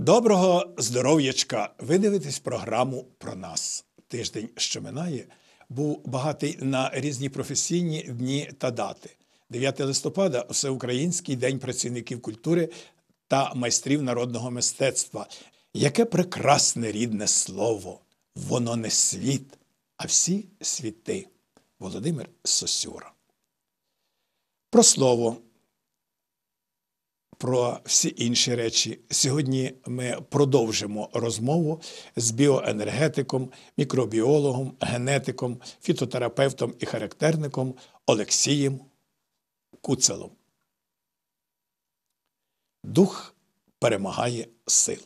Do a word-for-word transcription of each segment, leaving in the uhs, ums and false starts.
Доброго здоров'ячка! Ви дивитесь програму про нас. Тиждень, що минає, був багатий на різні професійні дні та дати. дев'яте листопада – Всеукраїнський день працівників культури та майстрів народного мистецтва. Яке прекрасне рідне слово! Воно не світ, а всі світи. Володимир Сосюра. Про слово, про всі інші речі. Сьогодні ми продовжимо розмову з біоенергетиком, мікробіологом, генетиком, фітотерапевтом і характерником Олексієм Куцелом. Дух перемагає силу.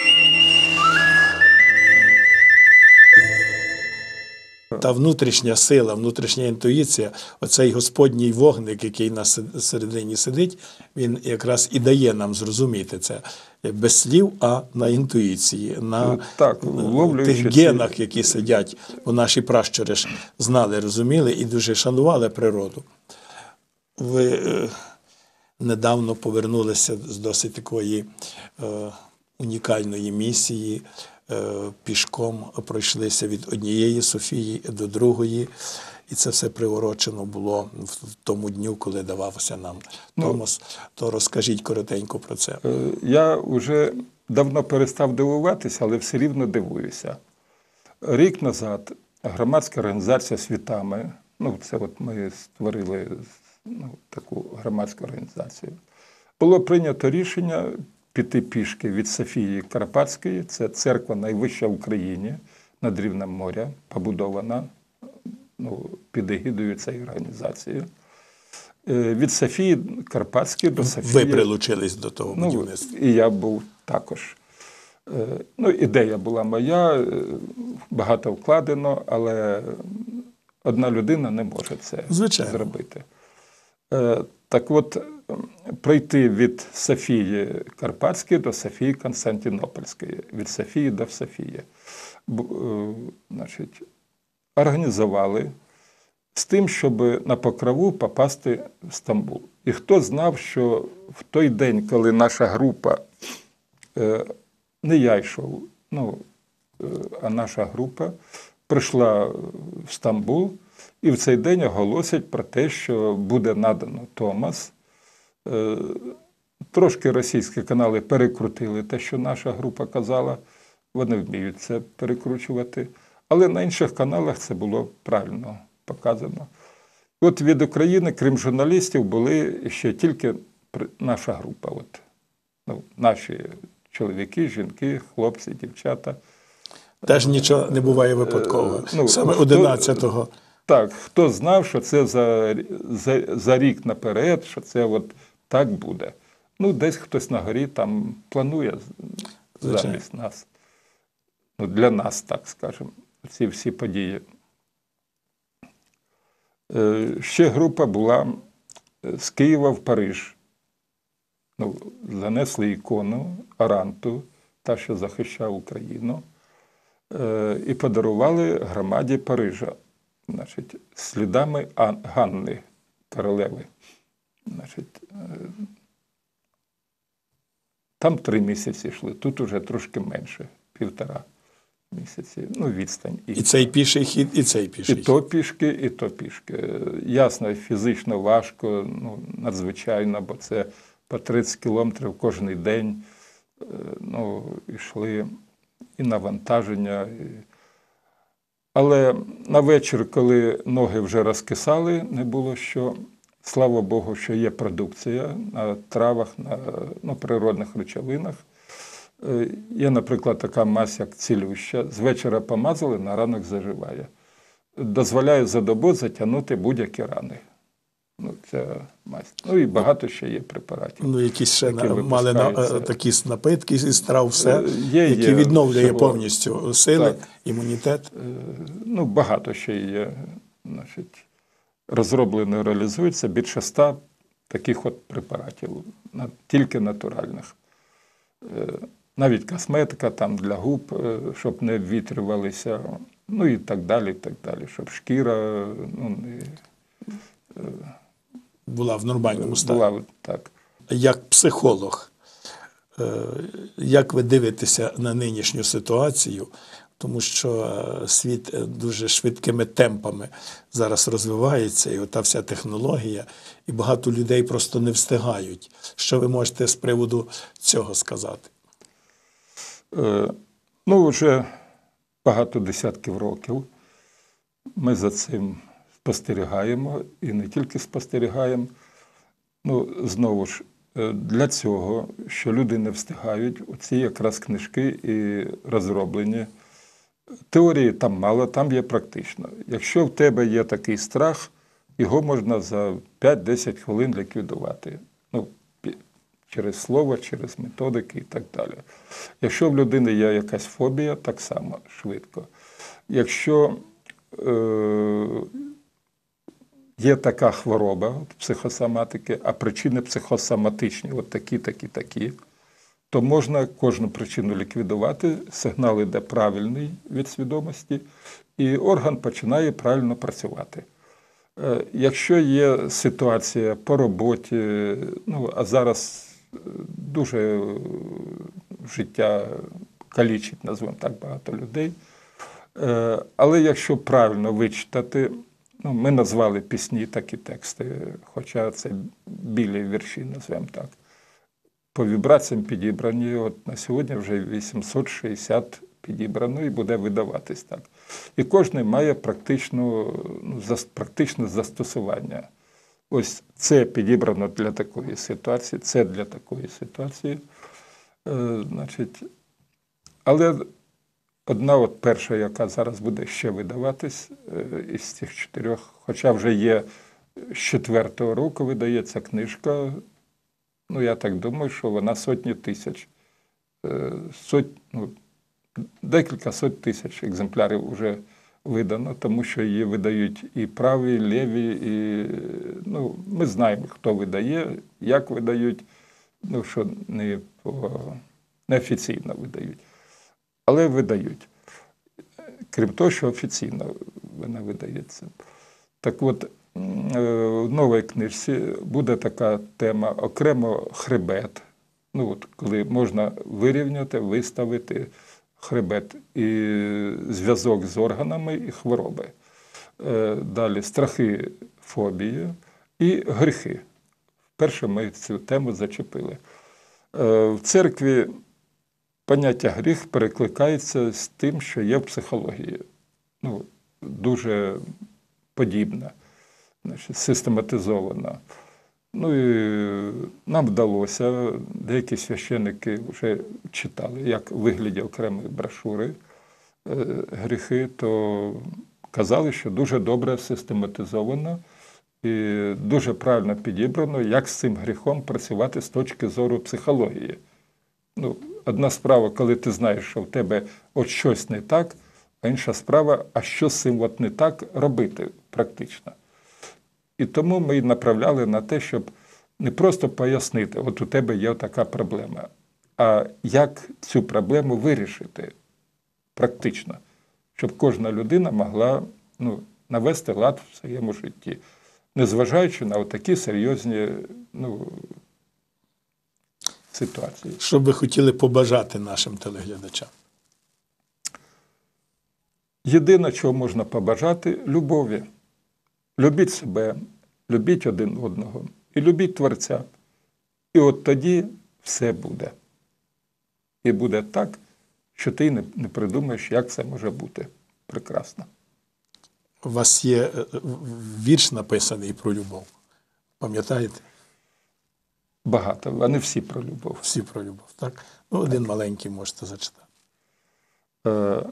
Та внутрішня сила, внутрішня інтуїція, оцей Господній вогник, який на середині сидить, він якраз і дає нам зрозуміти це без слів, а на інтуїції, на так, тих генах, які сидять. Бо наші пращури ж знали, розуміли і дуже шанували природу. Ви е, недавно повернулися з досить такої е, унікальної місії, пішком пройшлися від однієї Софії до другої, і це все приурочено було в тому дню, коли давався нам Томос. Ну, то розкажіть коротенько про це. Я вже давно перестав дивуватися, але все рівно дивуюся. Рік назад громадська організація «Світами», ну це от ми створили ну, таку громадську організацію, було прийнято рішення піти пішки від Софії Карпатської, це церква найвища в Україні, над рівнем моря, побудована ну, під егідою цієї організації. Від Софії Карпатської до Софії... Ви прилучились до того будівництва. Ну, і я був також. Ну, ідея була моя, багато вкладено, але одна людина не може це Звичайно. зробити. Так от, пройти від Софії Карпатської до Софії Константинопольської, від Софії до Софії. Значить, організували з тим, щоб на Покрову попасти в Стамбул. І хто знав, що в той день, коли наша група, не я йшов, ну, а наша група прийшла в Стамбул, і в цей день оголосять про те, що буде надано Томос. Трошки російські канали перекрутили те, що наша група казала. Вони вміють це перекручувати. Але на інших каналах це було правильно показано. От від України, крім журналістів, були ще тільки наша група. От. Ну, наші чоловіки, жінки, хлопці, дівчата. Теж нічого не буває випадково. Ну, саме одинадцятого. Так, хто знав, що це за, за, за рік наперед, що це от так буде. Ну, десь хтось на горі там планує замість нас. Ну, для нас, так скажемо, ці всі події. Е, ще група була з Києва в Париж. Ну, занесли ікону, Аранту, та, що захищав Україну, е, і подарували громаді Парижа. Значить, слідами Ганни, королеви. Значить, там три місяці йшли, тут уже трошки менше, півтора місяці, ну, відстань. І, і цей піший хід, і цей піший хід. І то пішки, і то пішки. Ясно, фізично важко, ну, надзвичайно, бо це по тридцять кілометрів кожен день. Ну, йшли і навантаження, і... Але на вечір, коли ноги вже розкисали, не було що. Слава Богу, що є продукція на травах, на ну, природних речовинах. Є, наприклад, така мазь, як цілюща. З вечора помазали, на ранок заживає. Дозволяє за добу затягнути будь-які рани. Ну, ця мазь. Ну і багато ще є препаратів. Ну, якісь ще мали на, такі напитки із трав, все, є, які є, відновлює всього. повністю сили, Так. імунітет. Ну, багато ще є. Значить, розроблено, реалізується більше ста таких от препаратів, тільки натуральних. Навіть косметика там для губ, щоб не ввітрювалися, ну і так далі, і так далі, щоб шкіра, ну, не... була в нормальному стані. Була, так. Як психолог, як ви дивитеся на нинішню ситуацію, тому що світ дуже швидкими темпами зараз розвивається, і ота вся технологія, і багато людей просто не встигають. Що ви можете з приводу цього сказати? Е, ну, вже багато десятків років ми за цим спостерігаємо, і не тільки спостерігаємо. Ну, знову ж, для цього, що люди не встигають, оці якраз книжки і розроблені. Теорії там мало, там є практично. Якщо в тебе є такий страх, його можна за п'ять-десять хвилин ліквідувати. Ну, через слово, через методики і так далі. Якщо в людини є якась фобія, так само швидко. Якщо е, є така хвороба от, психосоматики, а причини психосоматичні, от такі, такі, такі, то можна кожну причину ліквідувати, сигнал іде правильний від свідомості, і орган починає правильно працювати. Е, якщо є ситуація по роботі, ну, а зараз дуже життя калічить, назвемо так, багато людей, е, але якщо правильно вичитати, ну, ми назвали пісні такі тексти, хоча це білі вірші, назвемо так, по вібраціям підібрані, от на сьогодні вже вісімсот шістдесят підібрано і буде видаватись так. І кожен має практичну, ну, зас, практичне застосування. Ось це підібрано для такої ситуації, це для такої ситуації. Е, значить, але одна от перша, яка зараз буде ще видаватись е, із цих чотирьох, хоча вже є з четвертого року видається книжка, ну, я так думаю, що вона сотні тисяч, сот, ну, декілька сот тисяч екземплярів вже видано, тому що її видають і праві, і ліві, і, ну, ми знаємо, хто видає, як видають, ну, що не по, неофіційно видають, але видають. Крім того, що офіційно вона видається. Так от, в новій книжці буде така тема окремо хребет, ну, от, коли можна вирівняти, виставити хребет і зв'язок з органами і хвороби. Далі страхи, фобії і гріхи. Вперше ми цю тему зачепили. В церкві поняття гріх перекликається з тим, що є в психології. Ну, дуже подібне. Значить, систематизовано. Ну і нам вдалося, деякі священники вже читали, як в вигляді окремої брошури е, гріхи, то казали, що дуже добре систематизовано і дуже правильно підібрано, як з цим гріхом працювати з точки зору психології. Ну, одна справа, коли ти знаєш, що в тебе от щось не так, а інша справа, а що з цим от не так робити практично. І тому ми й направляли на те, щоб не просто пояснити, от у тебе є така проблема, а як цю проблему вирішити практично, щоб кожна людина могла, ну, навести лад в своєму житті, незважаючи на такі серйозні, ну, ситуації. Що б ви хотіли побажати нашим телеглядачам? Єдине, чого можна побажати – любові. Любіть себе, любіть один одного і любіть Творця. І от тоді все буде. І буде так, що ти не, не придумаєш, як це може бути. Прекрасно. У вас є вірш написаний про любов. Пам'ятаєте? Багато, вони всі про любов. Всі про любов, так? Ну, один так. Маленький можете зачитати. Е,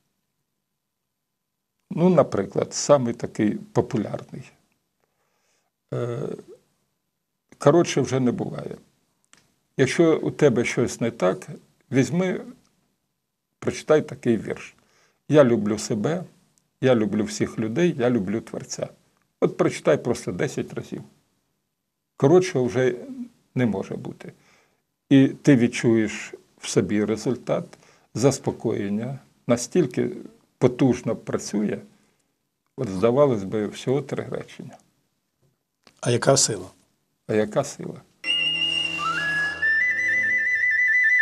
ну, наприклад, самий такий популярний. Е, коротше вже не буває. Якщо у тебе щось не так, візьми, прочитай такий вірш. Я люблю себе, я люблю всіх людей, я люблю Творця. От прочитай просто десять разів. Коротше вже не може бути. І ти відчуєш в собі результат, заспокоєння, настільки потужно працює, от здавалось би, всього три речення. А яка сила? А яка сила?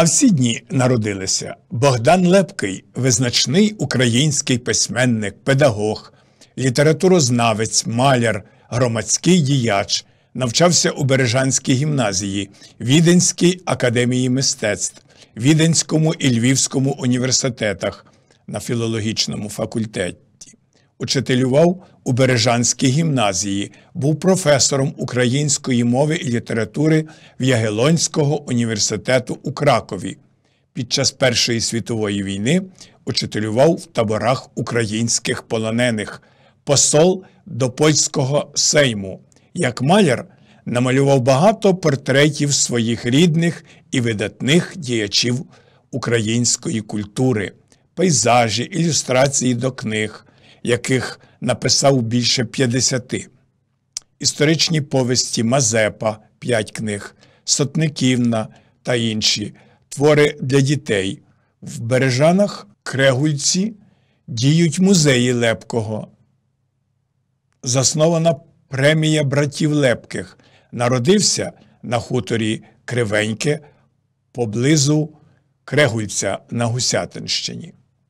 А в ці дні народилися Богдан Лепкий, визначний український письменник, педагог, літературознавець, маляр, громадський діяч, навчався у Бережанській гімназії, Віденській академії мистецтв, Віденському і Львівському університетах, на філологічному факультеті. Учителював у Бережанській гімназії, був професором української мови і літератури в Ягелонського університету у Кракові. Під час Першої світової війни учителював в таборах українських полонених, посол до польського сейму. Як маляр намалював багато портретів своїх рідних і видатних діячів української культури, пейзажі, ілюстрації до книг, яких написав більше п'ятдесяти. Історичні повісті Мазепа – п'ять книг, Сотниківна та інші, твори для дітей. В Бережанах, Крегульці діють музеї Лепкого. Заснована премія братів Лепких. Народився на хуторі Кривеньке поблизу Крегульця на Гусятинщині.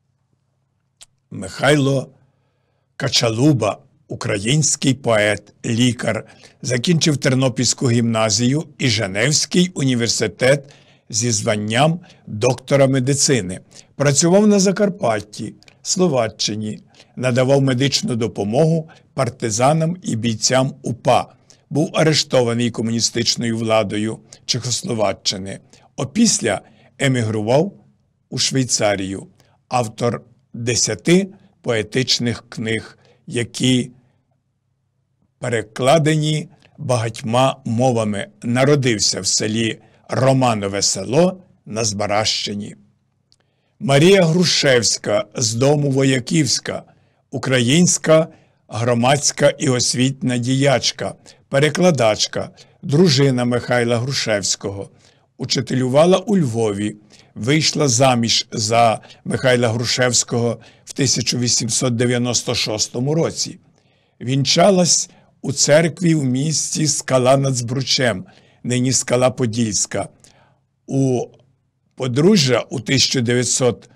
Михайло Качалуба, український поет, лікар, закінчив Тернопільську гімназію і Женевський університет зі званням доктора медицини. Працював на Закарпатті, Словаччині, надавав медичну допомогу партизанам і бійцям УПА. Був арештований комуністичною владою Чехословаччини. Опісля емігрував у Швейцарію. Автор десяти поетичних книг, які перекладені багатьма мовами. Народився в селі Романове Село на Збаращині. Марія Грушевська з дому Вояківська, українська громадська і освітня діячка, перекладачка, дружина Михайла Грушевського. Учителювала у Львові, вийшла заміж за Михайла Грушевського в тисяча вісімсот дев'яносто шостому році. Вінчалась у церкві в місті Скала над Збручем, нині Скала Подільська. У подружжя у тисяча дев'ятсотому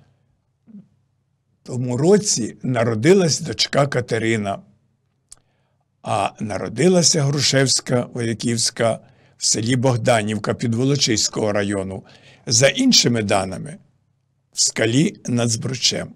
році народилась дочка Катерина, а народилася Грушевська Вояківська в селі Богданівка Підволочиського району, за іншими даними, в Скалі над Збручем.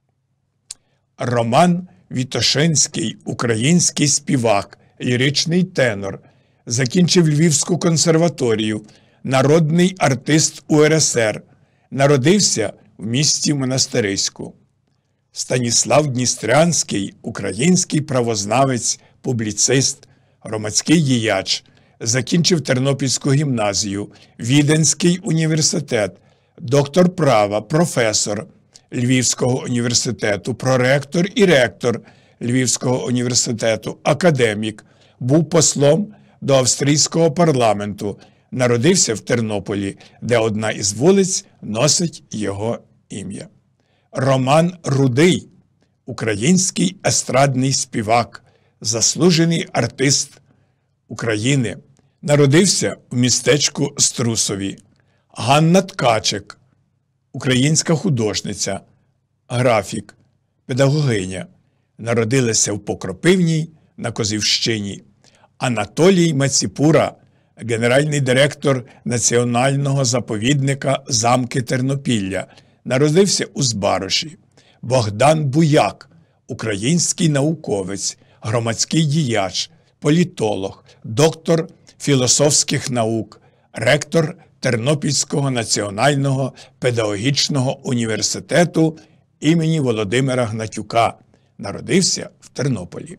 Роман Вітошинський, український співак, ліричний тенор, закінчив Львівську консерваторію, народний артист У Ер Ес Ер, народився в місті Монастириську. Станіслав Дністрянський, український правознавець, публіцист, громадський діяч, закінчив Тернопільську гімназію, Віденський університет, доктор права, професор Львівського університету, проректор і ректор Львівського університету, академік, був послом до австрійського парламенту, народився в Тернополі, де одна із вулиць носить його ім'я. Роман Рудий, український естрадний співак, заслужений артист України, народився в містечку Струсові. Ганна Ткачик, українська художниця, графік, педагогиня, народилася в Покропивній на Козівщині. Анатолій Маціпура, генеральний директор Національного заповідника «Замки Тернопілля», народився у Збароші. Богдан Буяк, український науковець, громадський діяч, політолог, доктор філософських наук, ректор Тернопільського національного педагогічного університету імені Володимира Гнатюка, народився в Тернополі.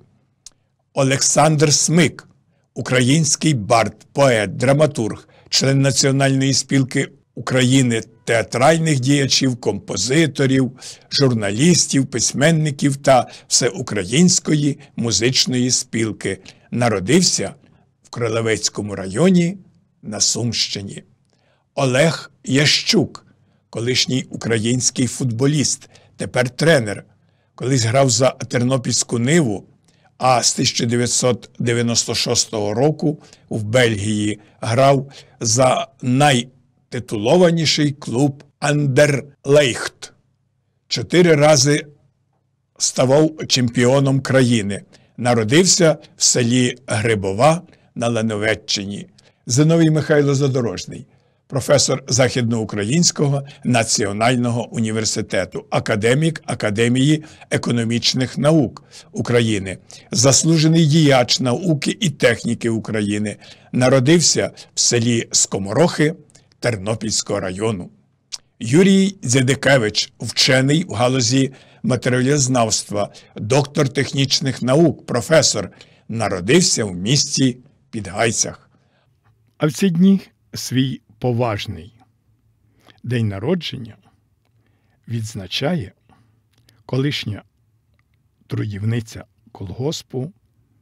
Олександр Смик, український бард, поет, драматург, член Національної спілки України театральних діячів, композиторів, журналістів, письменників та Всеукраїнської музичної спілки. Народився в Кролевецькому районі на Сумщині. Олег Ящук, колишній український футболіст, тепер тренер, колись грав за Тернопільську Ниву, а з тисяча дев'ятсот дев'яносто шостого року в Бельгії грав за найтитулованіший клуб Андерлейхт. Чотири рази ставав чемпіоном країни. Народився в селі Грибова на Лановеччині. Зиновій Михайло Задорожний, професор Західноукраїнського національного університету, академік Академії економічних наук України, заслужений діяч науки і техніки України. Народився в селі Скоморохи Тернопільського району. Юрій Дзядикевич, вчений в галузі матеріалізнавства, доктор технічних наук, професор, народився в місті Підгайцях. А в ці дні свій поважний день народження відзначає колишня трудівниця колгоспу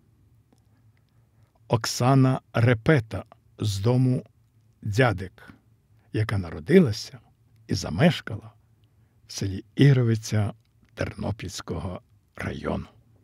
Оксана Репета з дому Дзядик, яка народилася і замешкала в селі Ігровиця Тернопільського району.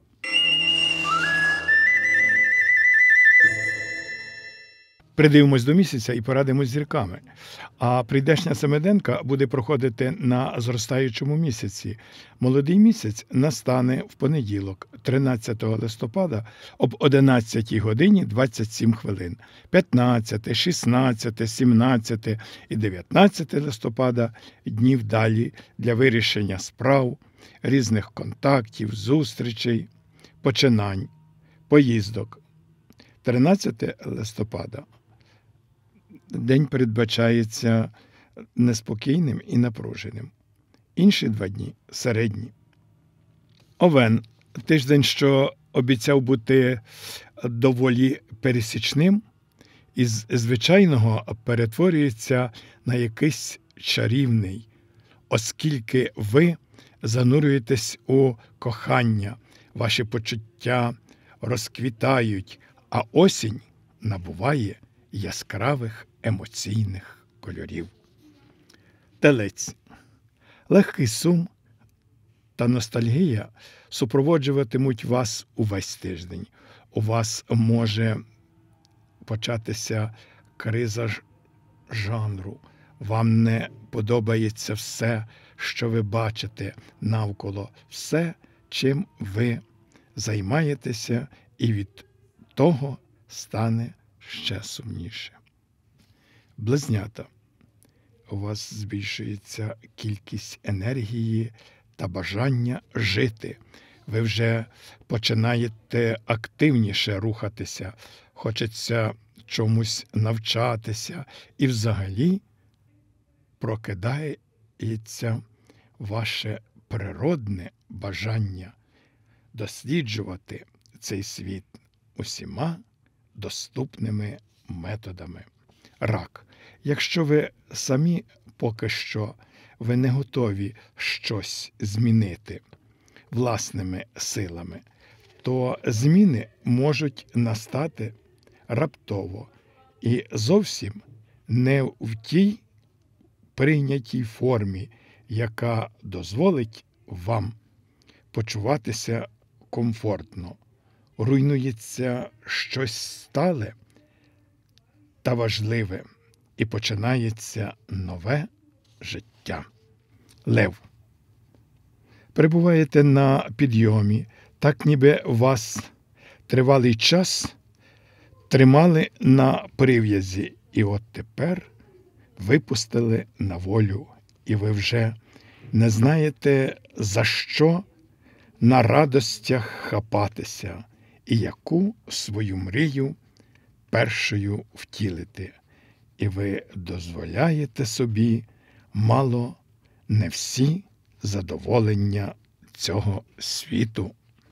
Придивимось до місяця і порадимось з зірками. А прийдешня Семиденка буде проходити на зростаючому місяці. Молодий місяць настане в понеділок, тринадцятого листопада, об одинадцятій годині двадцять сім хвилин. п'ятнадцяте, шістнадцяте, сімнадцяте і дев'ятнадцяте листопада – дні вдалі для вирішення справ, різних контактів, зустрічей, починань, поїздок. тринадцятого листопада день передбачається неспокійним і напруженим. Інші два дні – середні. Овен – тиждень, що обіцяв бути доволі пересічним, із звичайного перетворюється на якийсь чарівний, оскільки ви занурюєтесь у кохання, ваші почуття розквітають, а осінь набуває яскравих емоційних кольорів. Телець. Легкий сум та ностальгія супроводжуватимуть вас увесь тиждень. У вас може початися криза жанру. Вам не подобається все, що ви бачите навколо, все, чим ви займаєтеся, і від того стане ще сумніше. Близнята. У вас збільшується кількість енергії та бажання жити. Ви вже починаєте активніше рухатися, хочеться чомусь навчатися, і взагалі прокидається ваше природне бажання досліджувати цей світ усіма доступними методами. Рак. Якщо ви самі поки що ви не готові щось змінити власними силами, то зміни можуть настати раптово і зовсім не в тій прийнятій формі, яка дозволить вам почуватися комфортно. Руйнується щось стале та важливе, і починається нове життя. Лев. Перебуваєте на підйомі, так ніби вас тривалий час тримали на прив'язі, і от тепер випустили на волю, і ви вже не знаєте, за що на радостях хапатися і яку свою мрію першою втілити. І ви дозволяєте собі мало не всі задоволення цього світу.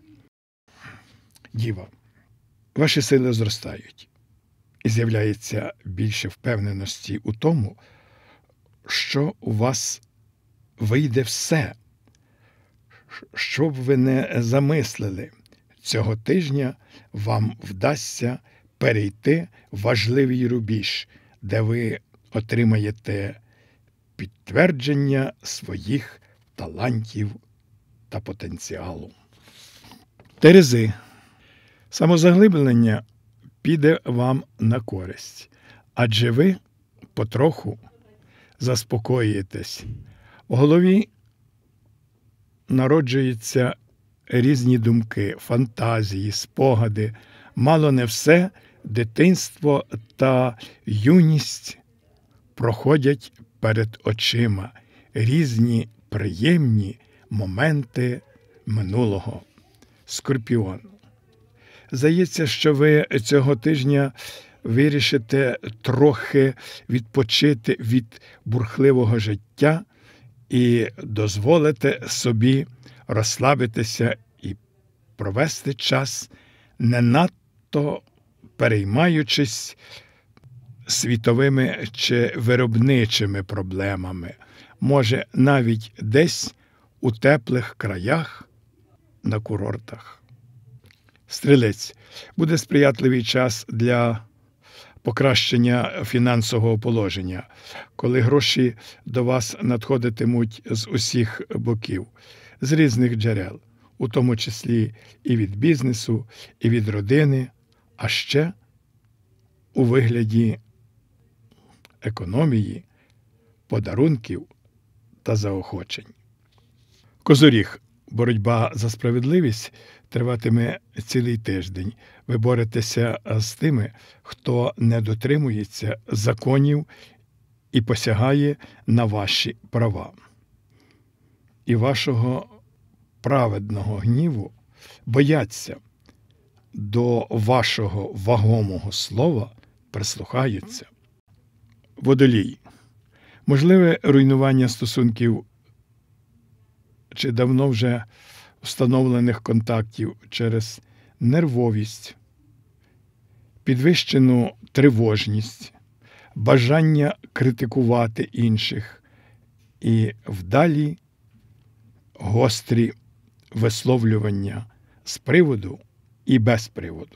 Діва. Ваші сили зростають. І з'являється більше впевненості у тому, що у вас вийде все. Що б ви не замислили, цього тижня вам вдасться перейти важливий рубіж, де ви отримаєте підтвердження своїх талантів та потенціалу. Терези. Самозаглиблення піде вам на користь, адже ви потроху заспокоїтесь. В голові народжуються різні думки, фантазії, спогади. Мало не все дитинство та юність проходять перед очима. Різні приємні моменти минулого. Скорпіон. Здається, що ви цього тижня вирішите трохи відпочити від бурхливого життя і дозволите собі розслабитися і провести час, не надто переймаючись світовими чи виробничими проблемами. Може, навіть десь у теплих краях на курортах. Стрілець. Буде сприятливий час для покращення фінансового положення, коли гроші до вас надходитимуть з усіх боків, з різних джерел, у тому числі і від бізнесу, і від родини, а ще у вигляді економії, подарунків та заохочень. Козоріг. Боротьба за справедливість триватиме цілий тиждень. Ви боретеся з тими, хто не дотримується законів і посягає на ваші права. І вашого праведного гніву бояться, до вашого вагомого слова прислухаються. Водолій. Можливе руйнування стосунків чи давно вже встановлених контактів через нервовість, підвищену тривожність, бажання критикувати інших і вдалі гострі висловлювання з приводу і без приводу.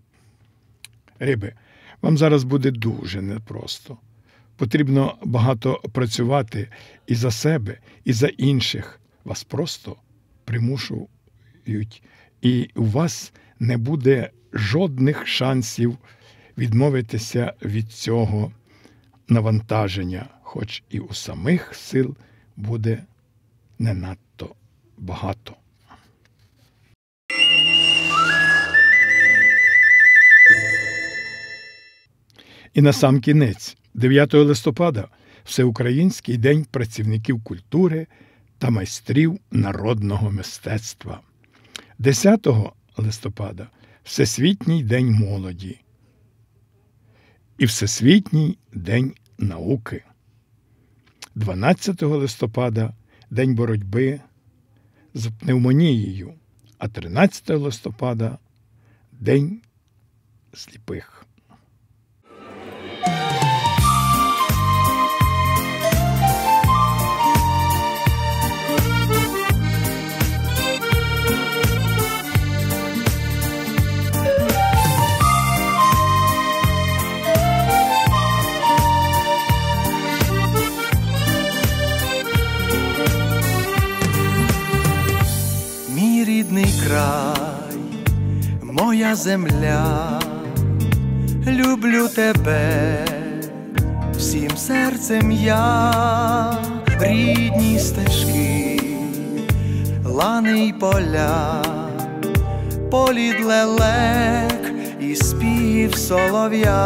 Риби, вам зараз буде дуже непросто. Потрібно багато працювати і за себе, і за інших. Вас просто примушують, і у вас не буде жодних шансів відмовитися від цього навантаження, хоч і у самих сил буде не надто багато. І на сам кінець, дев'ятого листопада, Всеукраїнський день працівників культури та майстрів народного мистецтва. десятого листопада – Всесвітній день молоді і Всесвітній день науки. дванадцятого листопада – День боротьби з пневмонією, а тринадцятого листопада – День сліпих. Край, моя земля, люблю тебе всім серцем я, рідні стежки, лани й поля, політ лелек і спів солов'я.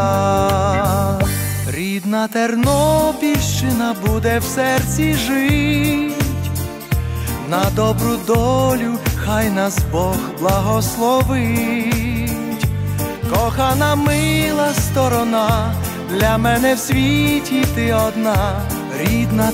Рідна Тернопільщина буде в серці жить, на добру долю хай нас Бог благословить. Кохана мила сторона, для мене в світі ти одна, рідна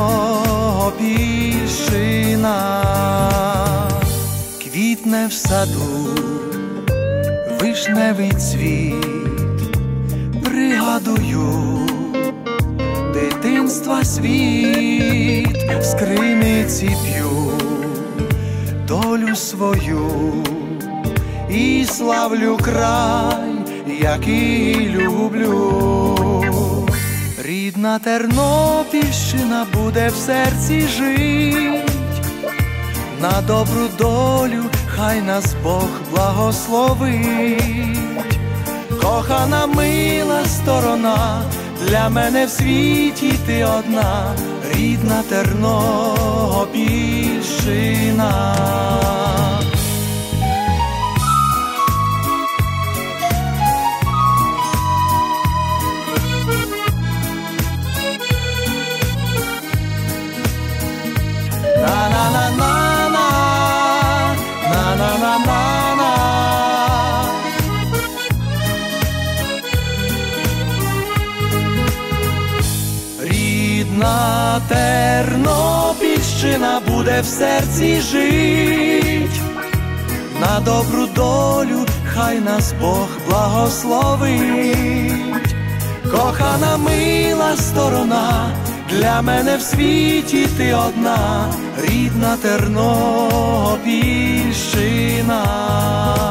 Тернопільщина. Квітне в саду вишневий цвіт, пригадую дитинства світ, в скриниці п'ю долю свою і славлю край, який люблю. Рідна Тернопільщина буде в серці жить, на добру долю хай нас Бог благословить. Кохана мила сторона, для мене в світі ти одна, рідна Тернопільщина. На-на-на-на-на, на-на-на-на-на. Рідна Тернопільщина буде в серці жить, на добру долю хай нас Бог благословить. Кохана мила сторона, для мене в світі ти одна, рідна Тернопільщина.